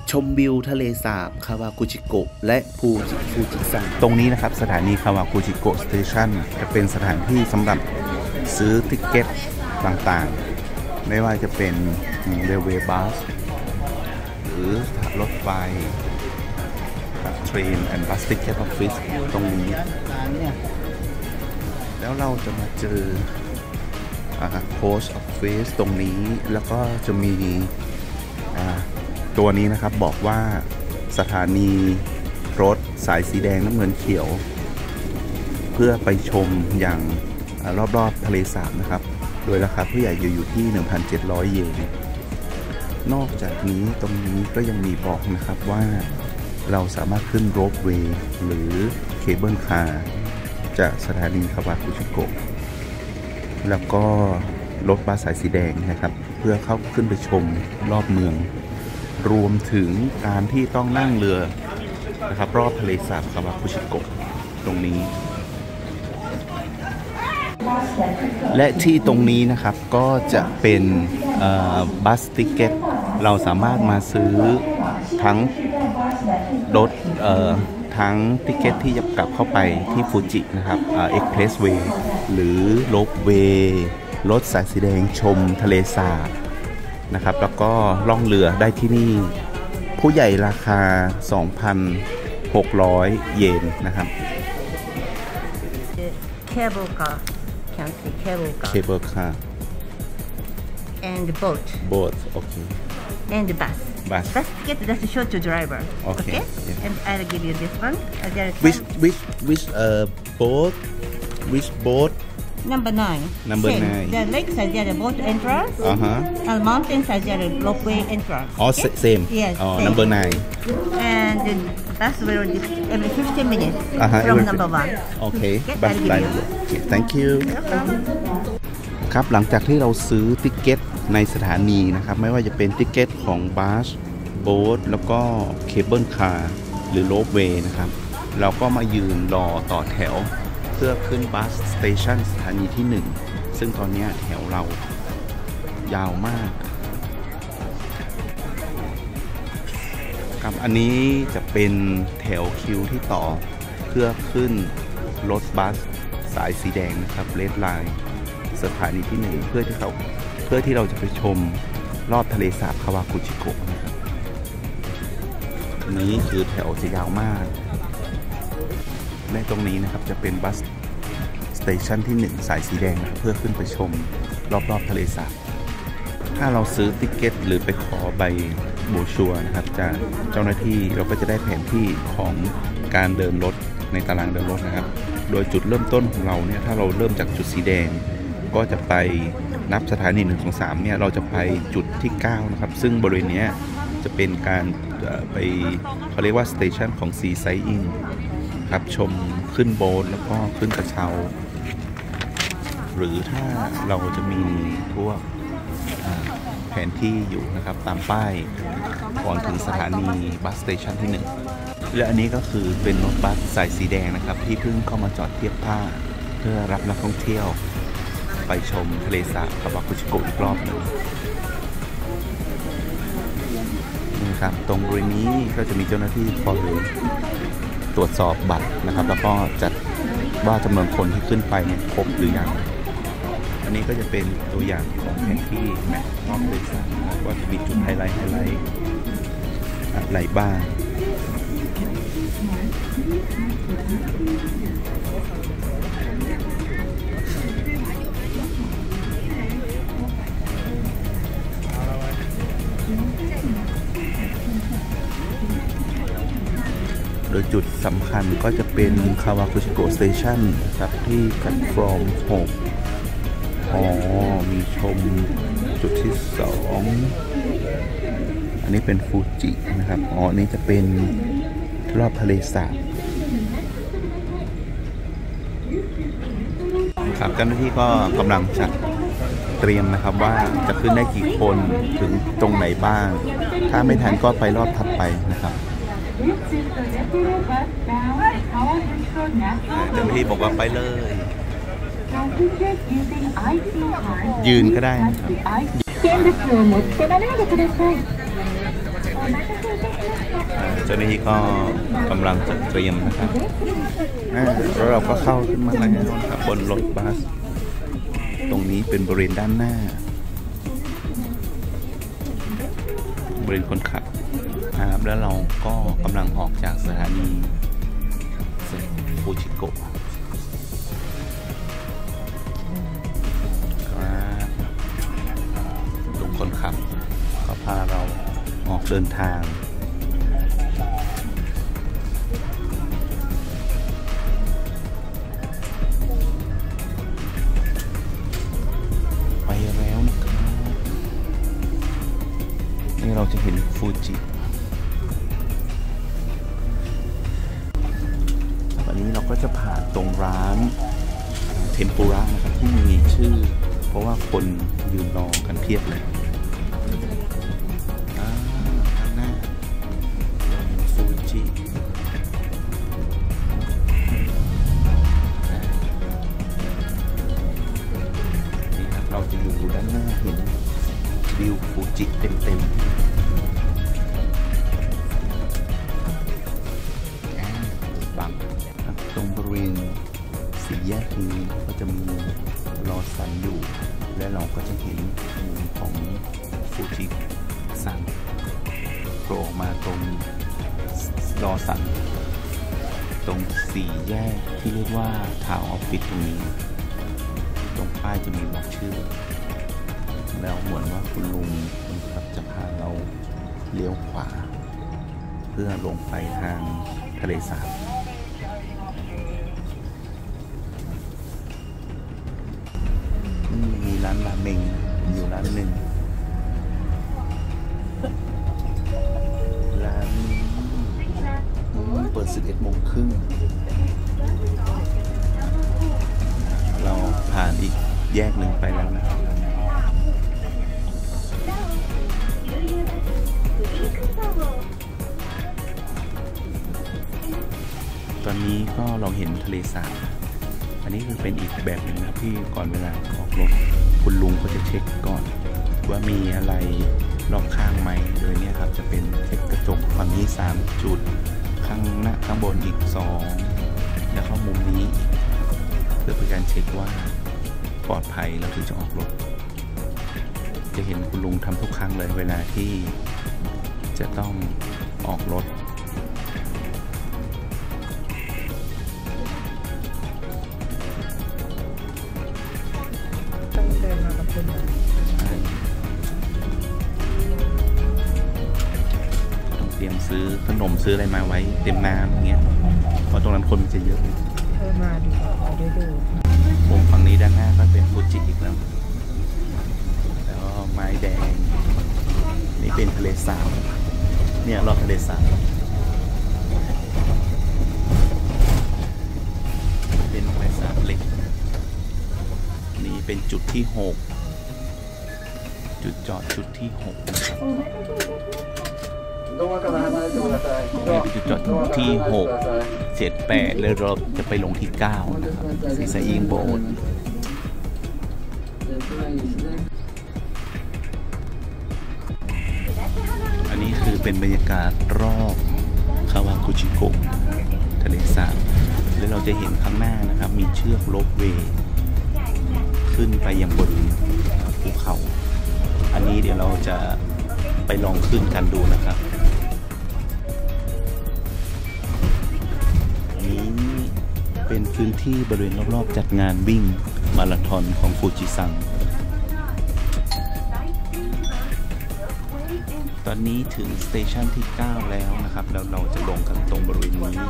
ชมวิวทะเลสาบคาวากุจิโกะและฟูจิซังตรงนี้นะครับสถานีคาวากุจิโกะสเตชันจะเป็นสถานที่สำหรับซื้อติเก็ตต่างๆไม่ว่าจะเป็นเรลเวย์บัสหรือรถไฟเทรนแอนด์บัสติเก็ตออฟฟิศตรงนี้แล้วเราจะมาเจอโพสต์ออฟฟิศตรงนี้แล้วก็จะมีตัวนี้นะครับบอกว่าสถานีรถสายสีแดงน้ำเงินเขียวเพื่อไปชมอย่างรอบๆทะเลสาบนะครับโดยราคาผู้ใหญ่อยู่ที่ 1,700 เยนนอกจากนี้ตรงนี้ก็ยังมีบอกนะครับว่าเราสามารถขึ้นโรปเวย์หรือเคเบิลคาร์จากสถานีคาวากุจิโกะแล้วก็รถบัสสายสีแดงนะครับเพื่อเข้าขึ้นไปชมรอบเมืองรวมถึงการที่ต้องนั่งเรือนะครับรอบทะเลสาบคาวากุจิโกะตรงนี้และที่ตรงนี้นะครับก็จะเป็นบัสติเก็ตเราสามารถมาซื้อทั้งรถทั้งติเก็ตที่จะกลับเข้าไปที่ฟูจินะครับเอ็กเพรสเวย์หรือโรปเวย์รถสายสีแดงชมทะเลสาบนะครับแล้วก็ล่องเรือได้ที่นี่ผู้ใหญ่ราคา 2,600 เยนนะครับ Cable car, can see cable car. Cable car. And boat. Boat, okay. And bus. Bus ticket that's show to driver. Okay. Yeah. And I'll give you this one. Which boat? Which boat? Number 9. Number Same. 9. The lake side there, the boat entrance. And mountain side there, the ropeway entrance. Oh, same. Yes. Oh, same. number 9. And the bus will every 15 minutes from number 1. Okay. Bus line. Okay. Thank you. Welcome. ครับหลังจากที่เราซื้อติเก็ตในสถานีนะครับไม่ว่าจะเป็นติเก็ตของบัสโบ๊ทแล้วก็เคเบิลคาร์หรือโรปเวย์นะครับเราก็มายืนรอต่อแถวเพื่อขึ้นบัสสเตชันสถานีที่1ซึ่งตอนนี้แถวเรายาวมากครับอันนี้จะเป็นแถวคิวที่ต่อเพื่อขึ้นรถบัสสายสีแดงนะครับเรดไลน์สถานีที่1เพื่อที่เราจะไปชมรอบทะเลสาบคาวากุจิโกะนะครับนี้คือแถวจะยาวมากและตรงนี้นะครับจะเป็นบัสสเตชันที่1สายสีแดงนะเพื่อขึ้นไปชมรอบทะเลสาบถ้าเราซื้อติเก็ตหรือไปขอใบโบชัวร์นะครับจากเจ้าหน้าที่เราก็จะได้แผนที่ของการเดินรถในตารางเดินรถนะครับโดยจุดเริ่มต้นของเราเนี่ยถ้าเราเริ่มจากจุดสีแดงก็จะไปนับสถานี1 2 3เนี่ยเราจะไปจุดที่9นะครับซึ่งบริเวณนี้จะเป็นการไปเขาเรียกว่าสเตชันของซีไซอิงครับชมขึ้นโบ๊ทแล้วก็ขึ้นกระเช้าหรือถ้าเราจะมีพวกแผนที่อยู่นะครับตามป้ายก่อนถึงสถานีบัสสเตชันที่1และอันนี้ก็คือเป็นรถบัสสายสีแดงนะครับที่เพิ่งเข้ามาจอดเทียบท่าเพื่อรับนักท่องเที่ยวไปชมทะเลสาบคาวากุจิโกะอีกรอบหนึ่งนี่ครับตรงบริเวณนี้ก็จะมีเจ้าหน้าที่คอยตรวจสอบบัตรนะครับแล้วก็จัดว่าจำนวนคนที่ขึ้นไปเนี่ยครบหรือยังอันนี้ก็จะเป็นตัวอย่างของแผนที่แมปรอบทะเลสาบว่าจะมีจุดไฮไลท์อะไรบ้างโดยจุดสำคัญก็จะเป็นคาวากุจิโกะสเตชันครับที่แพลตฟอร์ม6มีชมจุดที่2อันนี้เป็นฟูจินะครับอันนี้จะเป็นรอบทะเลสาบครับเจ้าหน้าที่ก็กำลังจะเตรียมนะครับว่าจะขึ้นได้กี่คนถึงตรงไหนบ้างถ้าไม่ทันก็ไปรอบถัดไปนะครับเจ้าหน้าที่บอกว่าไปเลยยืนก็ได้นะครับเจ้าหน้าที่ก็กำลังจะเตรียมนะครับแล้วเราก็เข้าขึ้นมาแล้วนะครับบนรถบัสตรงนี้เป็นบริเวณด้านหน้าบริเวณคนขับแล้วเราก็กำลังออกจากสถานีฟูจิโกะตรงคนขับก็พาเราออกเดินทางไปแล้วนะครับนี่เราจะเห็นฟูจิวันนี้เราก็จะผ่านตรงร้านเทมปุระนะครับที่มีชื่อเพราะว่าคนยืนรอกันเพียบเลยข้างหน้าฟูจินี่ครับเราจะอยู่ด้านหน้าเห็นวิวฟูจิเต็มบังตรงบริเวณสี่แยกนี้ก็จะมีรอสันอยู่และเราก็จะเห็นมุมของฟูจิซังโผล่มาตรงรอสันตรงสี่แยกที่เรียกว่าทาวน์ออฟฟิศตรงนี้ตรงป้ายจะมีบอกชื่อแล้วเหมือนว่าคุณลุงครับจะพาเราเลี้ยวขวาเพื่อลงไปทางทะเลสาบมีร้านราเมงอยู่ร้านหนึ่งร้านเปิด 11 โมงครึ่งเราผ่านอีกแยกหนึ่งไปแล้วนะตอนนี้ก็เราเห็นทะเลสาบอันนี้คือเป็นอีกแบบหนึ่งนะที่ก่อนเวลาออกรถคุณลุงเขาจะเช็คก่อนว่ามีอะไรรอบข้างไหมโดยนี้ครับจะเป็นเช็คกระจกฝั่งนี้3 จุดข้างหน้าข้างบนอีก2แล้วก็มุมนี้เพื่อเป็นการเช็คว่าปลอดภัยแล้วถึงจะออกรถจะเห็นคุณลุงทำทุกครั้งเลยเวลาที่จะต้องออกรถต้องเตรียมซื้อขนมซื้ออะไรมาไว้เต็มน้ำอย่างเงี้ยเพราะตรงนั้นคนมันจะเยอะมาดูเอาได้ดูมุมฝั่งนี้ด้านหน้าก็เป็นฟูจิอีกแล้วแล้วไม้แดงนี่เป็นทะเลสาบเนี่ยรอบทะเลสาบเป็นทะเลสาบเล็กนี่เป็นจุดที่6จุดจอดจุดที่6นะครับนี่เป็นจุดจอดที่6 7 8เลยเราจะไปลงที่9นะครับซีซาอิงโบนอันนี้คือเป็นบรรยากาศรอบคาวากุจิโกะทะเลสาบแล้วเราจะเห็นข้างหน้านะครับมีเชือกโรปเวย์ขึ้นไปยังบนภูเขาอันนี้เดี๋ยวเราจะไปลองขึ้นกันดูนะครับนี้เป็นพื้นที่บริเวณรอบๆจัดงานวิ่งมาราธอนของฟูจิซังตอนนี้ถึงสเตชันที่9แล้วนะครับแล้วเราจะลงกันตรงบริเวณนี้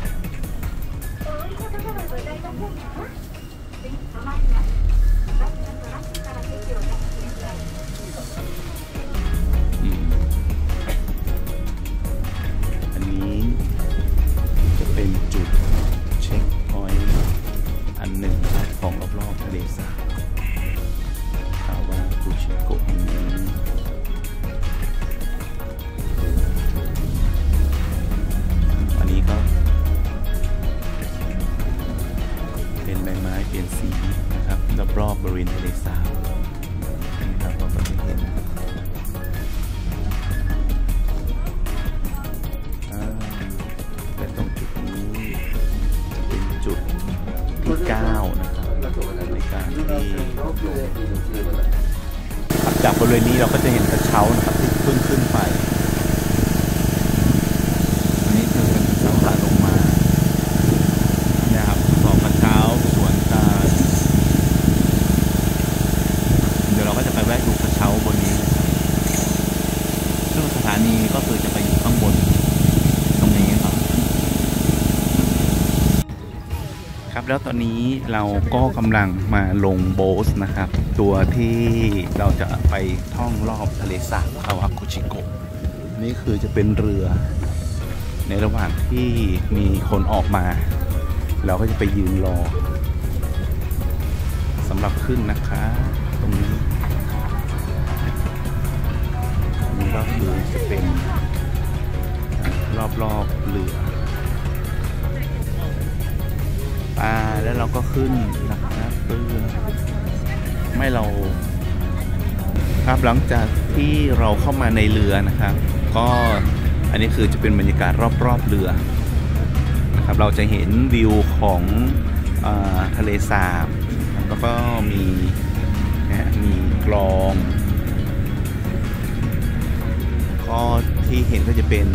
อันนี้จะเป็นจุดเช็คพอยต์อันหนึ่งของรอบๆทะเลสาบคาวากุจิโกะนี้อันนี้ก็เป็นใบไม้เปลี่ยนสีนะครับรอบๆบริเวณทะเลสาบจากบริเวณนี้เราก็จะเห็นกระเช้านะครับที่ขึ้นไปอันนี้คือเป็นกระเช้าขาลงมาเนี่ยครับสองกระเช้าสวนกันเดี๋ยวเราก็จะไปแวะดูกระเช้าบนนี้นะครับซึ่งสถานีก็คือจะไปอยู่ข้างบนตรงนี้ครับแล้วตอนนี้เราก็กำลังมาลงโบ๊ทนะครับตัวที่เราจะไปท่องรอบทะเลสาบคาวากุชิโกะนี่คือจะเป็นเรือในระหว่างที่มีคนออกมาเราก็จะไปยืนรอสำหรับขึ้นนะคะตรงนี้นี่ก็คือจะเป็นรอบเรือแล้วเราก็ขึ้นนะครับเรือไม่เราครับหลังจากที่เราเข้ามาในเรือนะครับก็อันนี้คือจะเป็นบรรยากาศรอบเรือนะครับเราจะเห็นวิวของทะเลสาบแล้วก็มีคลองก็ที่เห็นก็จะเป็น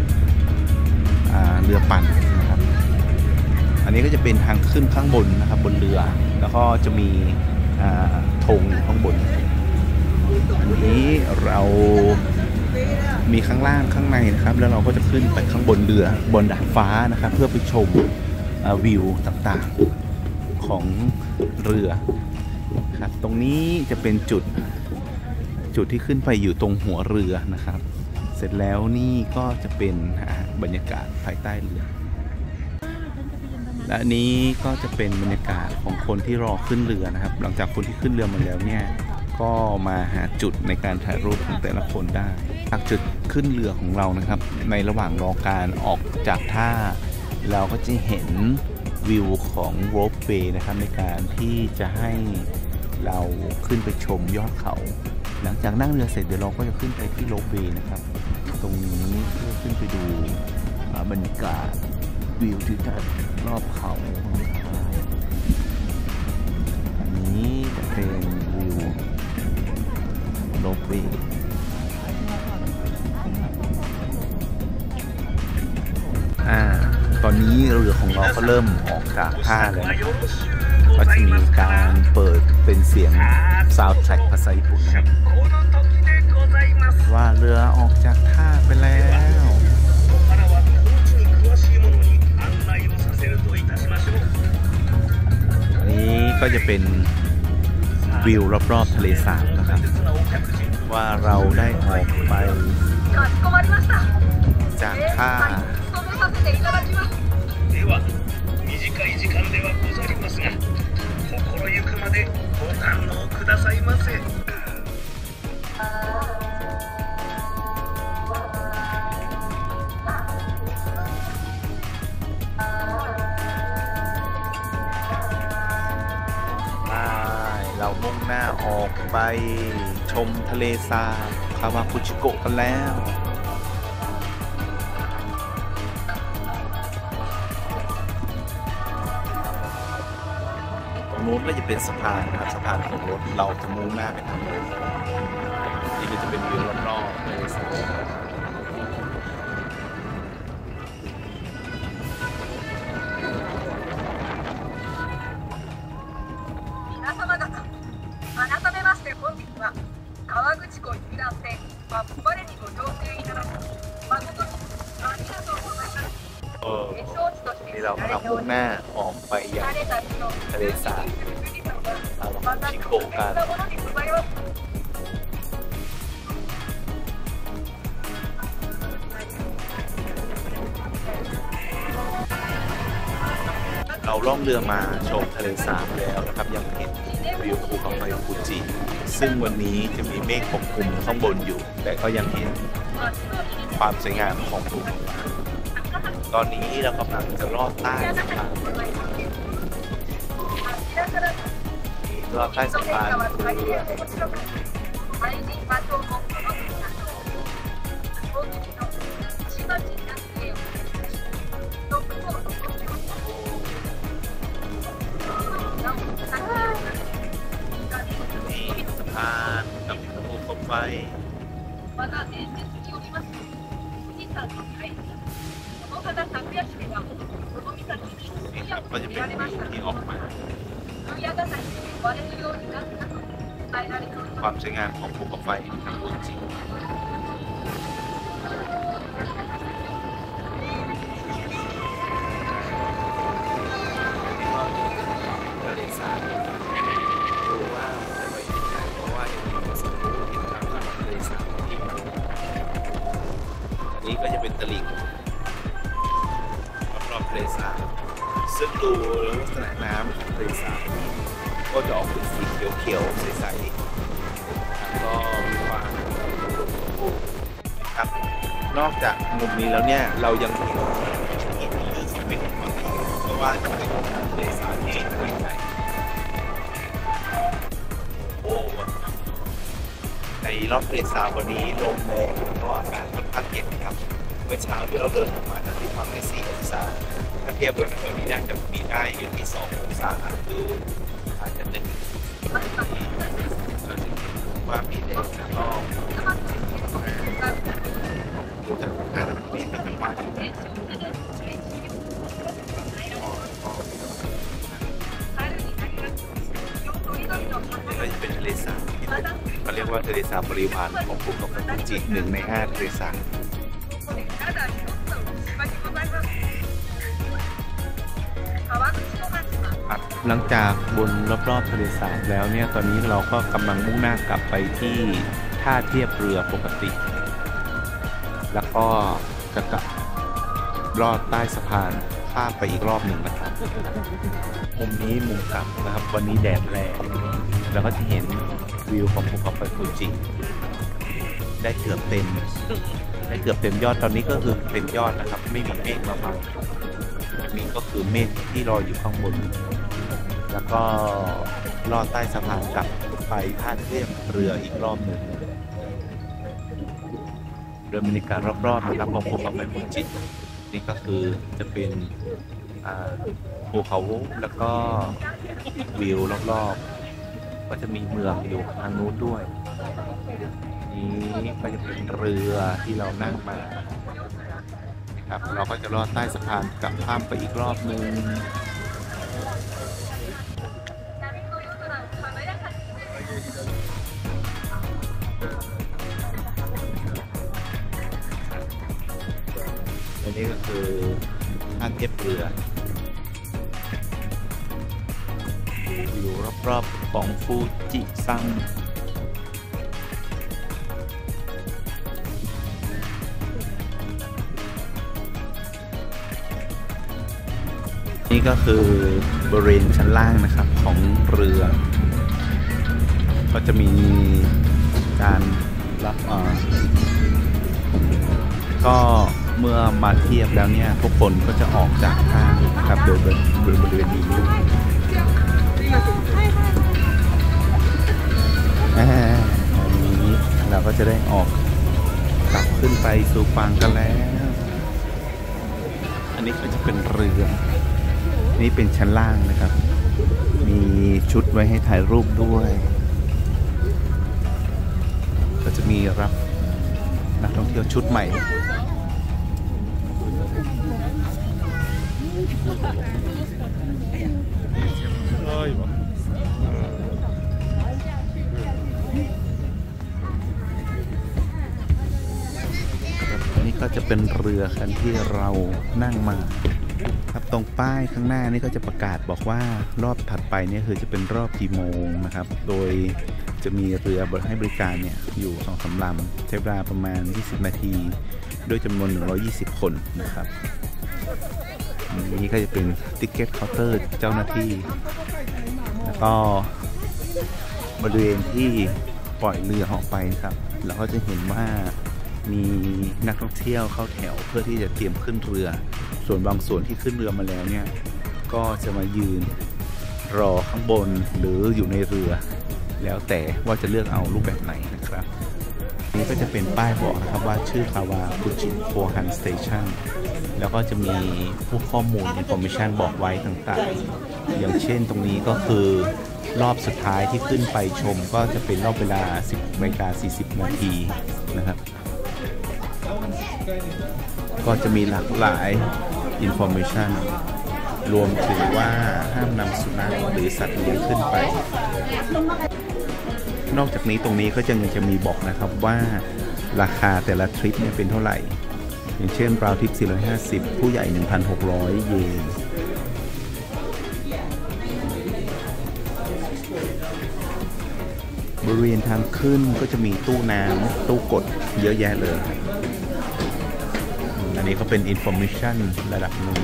เรือปั่นนะครับอันนี้ก็จะเป็นทางขึ้นข้างบนนะครับบนเรือแล้วก็จะมีธงอยู่ข้างบนอันนี้เรามีข้างล่างข้างในนะครับแล้วเราก็จะขึ้นไปข้างบนเรือบนดาดฟ้านะครับเพื่อไปชมวิวต่างๆของเรือครับตรงนี้จะเป็นจุดที่ขึ้นไปอยู่ตรงหัวเรือนะครับเสร็จแล้วนี่ก็จะเป็นบรรยากาศภายใต้เรือและนี้ก็จะเป็นบรรยากาศของคนที่รอขึ้นเรือนะครับหลังจากคนที่ขึ้นเรือมาแล้วเนี่ยก็มาหาจุดในการถ่ายรูปของแต่ละคนได้จากจุดขึ้นเรือของเรานะครับในระหว่างรอการออกจากท่าเราก็จะเห็นวิวของโรปเวย์นะครับในการที่จะให้เราขึ้นไปชมยอดเขาหลังจากนั่งเรือเสร็จเดี๋ยวเราก็จะขึ้นไปที่โรปเวย์นะครับตรงนี้เพื่อขึ้นไปดูบรรยากาศวิวทิวทัศน์รอบเขาอันนี้จะเป็นวิวโรปเวย์ตอนนี้เรือของเราก็เริ่มออกจากท่าแล้วนะครับก็จะมีการเปิดเป็นเสียงซาวด์แทร็กภาษาญี่ปุ่นนะครับว่าเรือออกจากท่าไปแล้วนี้ก็จะเป็นวิวรอบๆทะเลสาบนะครับว่าเราได้ออกไปจากท่าเรามุ่งหน้าออกไปชมทะเลสาบคาวากุชิโกะกันแล้วตรงนู้นก็จะเป็นสะพานนะครับสะพานของรถเราจะมุ่งหน้าไปทางนู้นนี่ก็จะเป็นวิวรอบๆทะเลสาบนี่เรากำลังมุ่งหน้าออกไปยังทะเลสาบคาวากุชิโกะกันเราล่องเรือมาชมทะเลสาบแล้วนะครับยังเห็นวิวภูเขาไฟฟูจิซึ่งวันนี้จะมีเมฆปกคลุมข้างบนอยู่แต่ก็ยังเห็นความสวยงามของภูเขาตอนนี้เรากำลังจะลอดใต้สะพานลอดใต้สะพานนี่สะพานกับภูก็จะเป็นที่ออกมาความสวยงามของภูเขาไฟทางฟูจิทะเลสาบดูว่าจะไปที่ไหนเพราะว่ายังมีประสบการณ์ที่ทางทะเลสาบที่อันนี้ก็จะเป็นตลิ่งรอบๆทะเลสาบซึ่งดูลักษณะน้ำของทะเลสาบก็จะออกเป็นสีเขียวๆใสๆก็มีความครับนอกจากมุมนี้แล้วเนี่ยเรายังเห็นอีกที่สวยงามเพราะว่าจะเป็นทะเลสาบที่ใหญ่โอ้ในรอบทะเลสาบวันนี้ลมแรงเพราะอากาศค่อนข้างเย็นครับเมื่อเช้าที่เราเดินออกมาที่ฝั่งได้4 องศาถ้าเทียบกับวันนี้น่าจะมีได้อยู่ที่2 องศาคืออาจจะเป็นว่ามีเด็กแล้วก็ดูจากการมีเป็นจังหวะที่เราจะเป็นทะเลสาบเขาเรียกว่าทะเลสาบบริวารของภูเขาไฟฟูจิ1 ใน 5ทะเลสาบหลังจากบนรอบๆทะเลสาบแล้วเนี่ยตอนนี้เราก็กำลังมุ่งหน้ากลับไปที่ท่าเทียบเรือปกติแล้วก็จะกลับลอดใต้สะพานข้ามไปอีกรอบหนึ่งนะครับมุมนี้มุมกลับนะครับวันนี้แดดแรงแล้วก็จะเห็นวิวของภูเขาไฟฟูจิได้เกือบเต็มยอดตอนนี้ก็คือเป็นยอดนะครับไม่มีเมฆมาบังนี่ก็คือเมฆที่ลอยอยู่ข้างบนแล้วก็ลอดใต้สะพานกลับไปท่าเทียบเรืออีกรอบหนึ่งเรือบรรยากาศรอบๆนะครับของภูเขาไฟฟูจินี่ก็คือจะเป็นภูเขาแล้วก็วิวรอบๆก็จะมีเมืองอยู่ทางนู้นด้วยนี้ก็จะเป็นเรือที่เรานั่งมาครับเราก็จะลอดใต้สะพานกลับข้ามไปอีกรอบนึงอันนี้ก็คือท่าเทียบเรืออยู่รอบๆของฟูจิซังนี่ก็คือบริเวณชั้นล่างนะครับของเรือก็จะมีการรับก็เมื่อมาเทียบแล้วเนี่ยทุกคนก็จะออกจากท่าครับโดยบริเวณนี้เราก็จะได้ออกกลับขึ้นไปสู่ฝั่งกันแล้วอันนี้ก็จะเป็นเรือนี่เป็นชั้นล่างนะครับมีชุดไว้ให้ถ่ายรูปด้วยก็จะมีรับนักท่องเที่ยวชุดใหม่นี่ก็จะเป็นเรือคันที่เรานั่งมาครับตรงป้ายข้างหน้านี่ก็จะประกาศบอกว่ารอบถัดไปเนี่ยคือจะเป็นรอบกี่โมงนะครับโดยจะมีเรือให้บริการเนี่ยอยู่2-3 ลำใช้เวลาประมาณ20 นาทีโดยจำนวน120 คนนะครับนี่ก็จะเป็นติ๊กเก็ตเคาน์เตอร์เจ้าหน้าที่แล้วก็บริเวณที่ปล่อยเรือออกไปครับเราก็จะเห็นว่ามีนักท่องเที่ยวเข้าแถวเพื่อที่จะเตรียมขึ้นเรือส่วนบางส่วนที่ขึ้นเรือมาแล้วเนี่ยก็จะมายืนรอข้างบนหรืออยู่ในเรือแล้วแต่ว่าจะเลือกเอารูปแบบไหนนะครับนี้ก็จะเป็นป้ายบอกนะครับว่าชื่อคาวาฟูจิโคฮันสเตชันแล้วก็จะมีพวกข้อมูล information บอกไว้ต่างๆอย่างเช่นตรงนี้ก็คือรอบสุดท้ายที่ขึ้นไปชมก็จะเป็นรอบเวลา 16:40 นาทีนะครับก็จะมีหลากหลายอินโฟเมชันรวมถึงว่าห้ามนำสุนัขหรือสัตว์เลี้ยงขึ้นไปนอกจากนี้ตรงนี้ก็จะมีบอกนะครับว่าราคาแต่ละทริปเนี่ยเป็นเท่าไหร่อย่างเช่นราวทริป450ผู้ใหญ่ 1,600 เยนบริเวณทางขึ้นก็จะมีตู้น้ำตู้กดเยอะแยะเลยอันนี้ก็เป็นอินโฟเมชันระดับหนึ่ง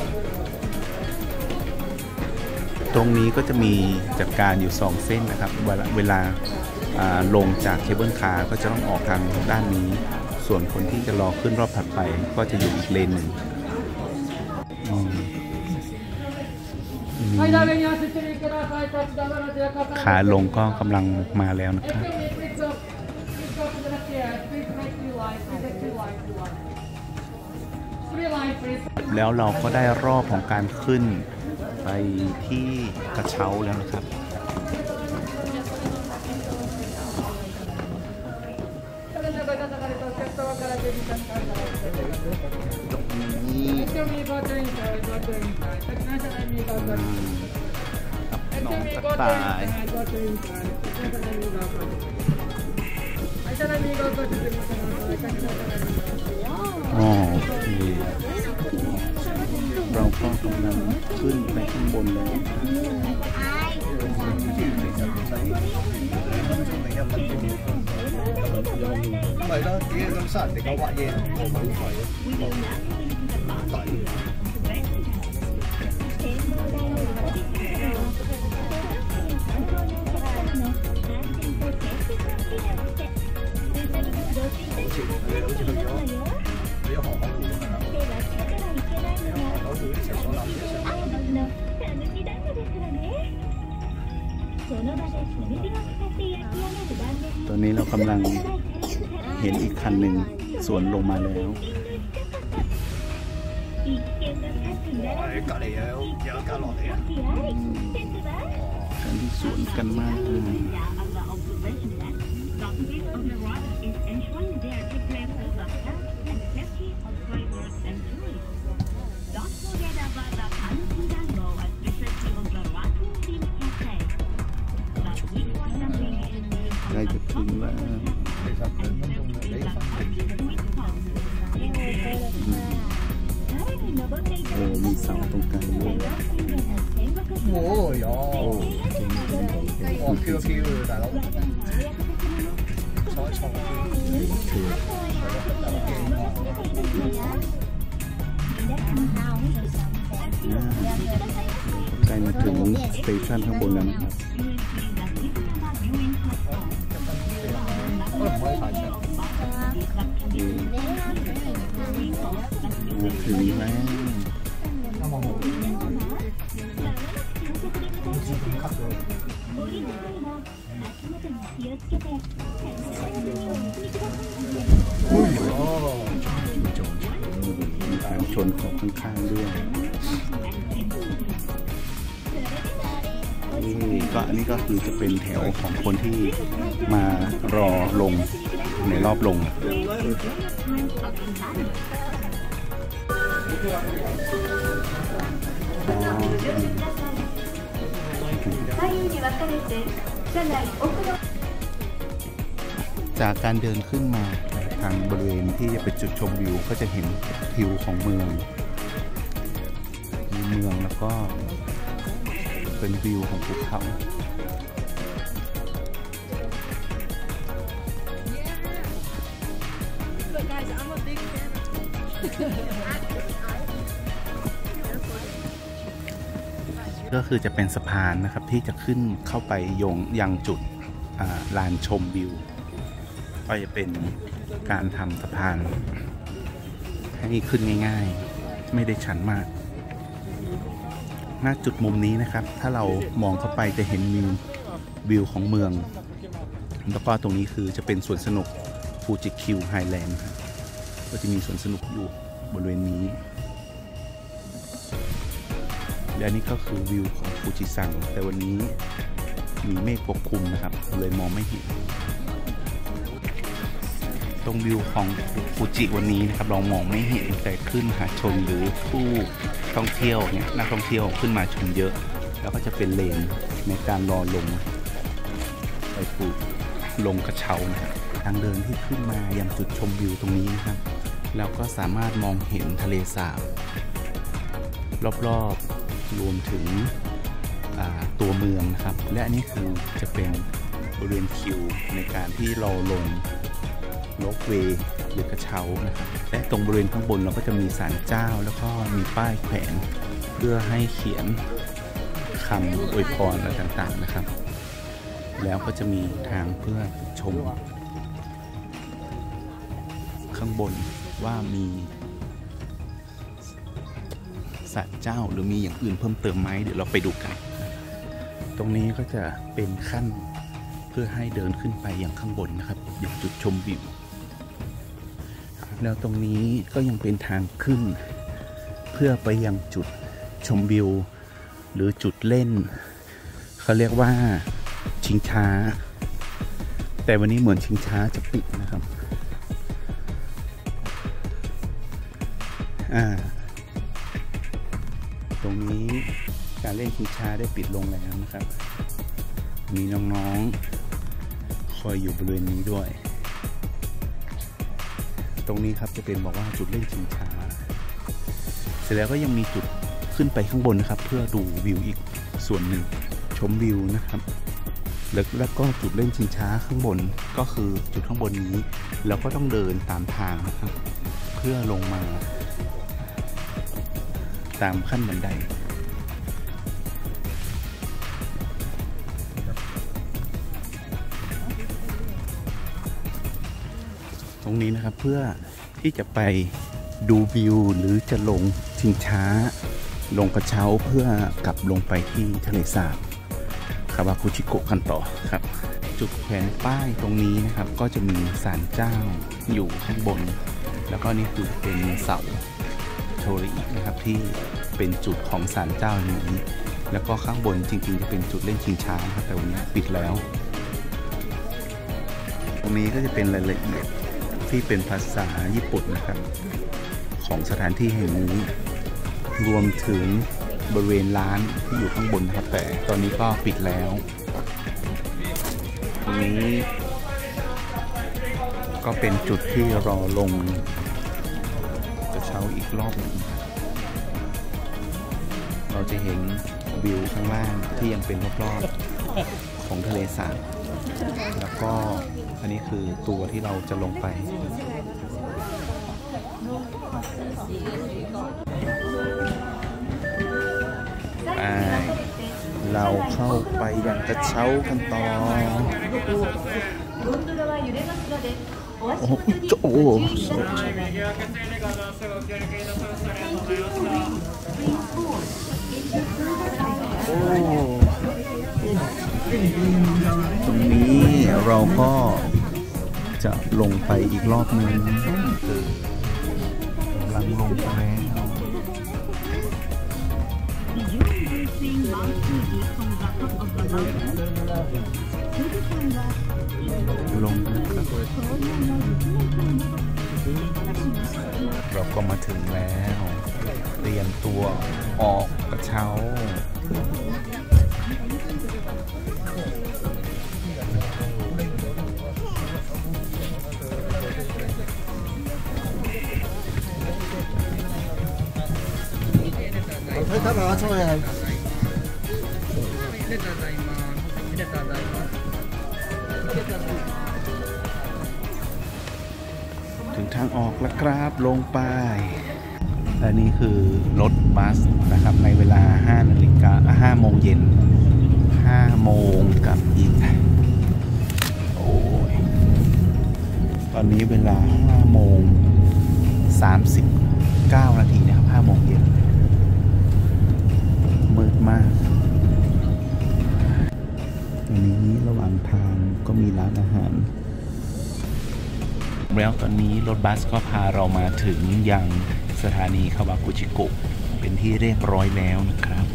ตรงนี้ก็จะมีจัดการอยู่2เส้นนะครับเวลาลงจากเคเบิลคาร์ก็จะต้องออกทางด้านนี้ส่วนคนที่จะรอขึ้นรอบถัดไปก็จะอยู่อีกเลนหนึ่งขาลงก็กำลังมาแล้วนะครับแล้วเราก็ได้รอบของการขึ้นไปที่กระเช้าแล้วนะครับน้องกระต่ายอ๋อโอเคเราก็กำลังขึ้นไปข้างบนเลย咪咯，自己咁殺人哋夠挖嘢，冇鬼費ตอนนี้เรากำลังเห็นอีกคันหนึ่งสวนลงมาแล้ว隔離有架落嚟啊！ คันที่สวนกันมากเลยใกล้จะถึงแล้วมีเสาตรงกลางด้วยโอ้ย哇，飄飄嘅大佬，坐一坐。 ใกล้มาถึงสเตชันข้างบนแล้วนะครับถึงแล้วมีการชนของข้างๆด้วยอันนี้ก็คือจะเป็นแถวของคนที่มารอลงในรอบลงจากการเดินขึ้นมาทางบริเวณที่จะเป็นจุดชมวิวก็จะเห็นทิวของเมืองแล้วก็เป็นวิวของภูเขาก็คือจะเป็นสะพานนะครับที่จะขึ้นเข้าไปยังจุดลานชมวิวก็จะเป็นการทำสะพานให้ขึ้นง่ายๆไม่ได้ชันมากณจุดมุมนี้นะครับถ้าเรามองเข้าไปจะเห็นวิวของเมืองแล้วก็ตรงนี้คือจะเป็นสวนสนุกฟูจิคิวไฮแลนด์ครับก็จะมีสวนสนุกอยู่บริเวณนี้และนี่ก็คือวิวของฟูจิซังแต่วันนี้มีเมฆปกคลุมนะครับเลยมองไม่เห็นตรงวิวของฟูจิวันนี้นะครับเรามองไม่เห็นแต่ขึ้นหาชนหรือผู้ท่องเที่ยวเนี่ยนักท่องเที่ยวขึ้นมาชมเยอะแล้วก็จะเป็นเลนในการรอลงไปฟูลงกระเช้านะครับทางเดินที่ขึ้นมายังจุดชมวิวตรงนี้นะครับเราก็สามารถมองเห็นทะเลสาบรอบๆรวมถึงตัวเมืองนะครับและอันนี้คือจะเป็นบริเวณคิวในการที่เราลงรถเวย์หรือกระเช้านะครับและตรงบริเวณข้างบนเราก็จะมีศาลเจ้าแล้วก็มีป้ายแขวนเพื่อให้เขียนคำอวยพรอะไรต่างๆนะครับแล้วก็จะมีทางเพื่อชมข้างบนว่ามีศาลเจ้าหรือมีอย่างอื่นเพิ่มเติมไหมเดี๋ยวเราไปดูกันตรงนี้ก็จะเป็นขั้นเพื่อให้เดินขึ้นไปอย่างข้างบนนะครับอย่างจุดชมวิวแล้วตรงนี้ก็ยังเป็นทางขึ้นเพื่อไปยังจุดชมวิวหรือจุดเล่นเขาเรียกว่าชิงช้าแต่วันนี้เหมือนชิงช้าจะปิดนะครับตรงนี้การเล่นชิงช้าได้ปิดลงแล้วนะครับมีน้องๆคอยอยู่บริเวณนี้ด้วยตรงนี้ครับจะเป็นบอกว่าจุดเล่นชิงช้าเสร็จแล้วก็ยังมีจุดขึ้นไปข้างบนนะครับเพื่อดูวิวอีกส่วนหนึ่งชมวิวนะครับแล้วก็จุดเล่นชิงช้าข้างบนก็คือจุดข้างบนนี้เราก็ต้องเดินตามทางนะครับเพื่อลงมาตามขั้นบันไดตรงนี้นะครับเพื่อที่จะไปดูวิวหรือจะลงชิงช้าลงกระเช้าเพื่อกลับลงไปที่ทะเลสาบคาวากุชิโกะกันต่อครับจุดแขวนป้ายตรงนี้นะครับก็จะมีศาลเจ้าอยู่ข้างบนแล้วก็นี่คือเป็นเสาโทรินะครับที่เป็นจุดของศาลเจ้านี้แล้วก็ข้างบนจริงๆจะเป็นจุดเล่นชิงช้าครับแต่วันนี้ปิดแล้วตรงนี้ก็จะเป็นรายละเอียดที่เป็นภาษาญี่ปุ่นนะครับของสถานที่แห่งนี้รวมถึงบริเวณร้านที่อยู่ข้างบนนะครับแต่ตอนนี้ก็ปิดแล้วตรงนี้ก็เป็นจุดที่รอลงกระเช้าอีกรอบหนึ่งเราจะเห็นวิวข้างล่างที่ยังเป็นรอบๆของทะเลสาบแล้วก็อันนี้คือตัวที่เราจะลงไปเราเข้าไปยังกระเช้ากันต่อโอ้โหตรงนี้เราก็จะลงไปอีกรอบนึงกำลังลงไปลงเราก็มาถึงแล้วเตรียมตัวออกกระเช้าถึงทางออกแล้วครับลงไปและนี่คือรถบัสนะครับในเวลา5 โมงเย็น5 โมงกับอีกโอ้ยตอนนี้เวลา5 โมง 39 นาทีนะครับ5 โมงเย็นมืดมากวันนี้ระหว่างทางก็มีร้านอาหารแล้วตอนนี้รถบัสก็พาเรามาถึงยังสถานีคาวากุชิโกะเป็นที่เรียบร้อยแล้วนะครับ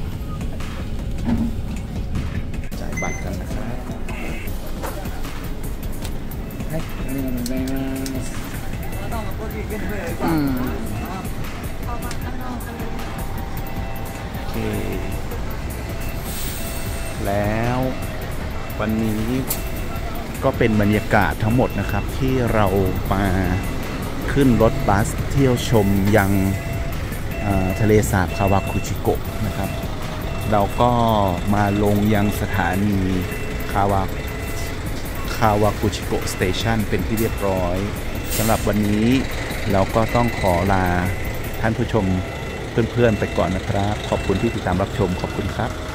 จ่ายบัตรกันนะครับโอเคแล้ววันนี้ก็เป็นบรรยากาศทั้งหมดนะครับที่เรามาขึ้นรถบัสเที่ยวชมยังทะเลสาบคาวาคุจิโกะนะครับเราก็มาลงยังสถานีคาวาคุจิโกะสเตชันเป็นที่เรียบร้อยสำหรับวันนี้เราก็ต้องขอลาท่านผู้ชมเพื่อนๆไปก่อนนะครับขอบคุณที่ติดตามรับชมขอบคุณครับ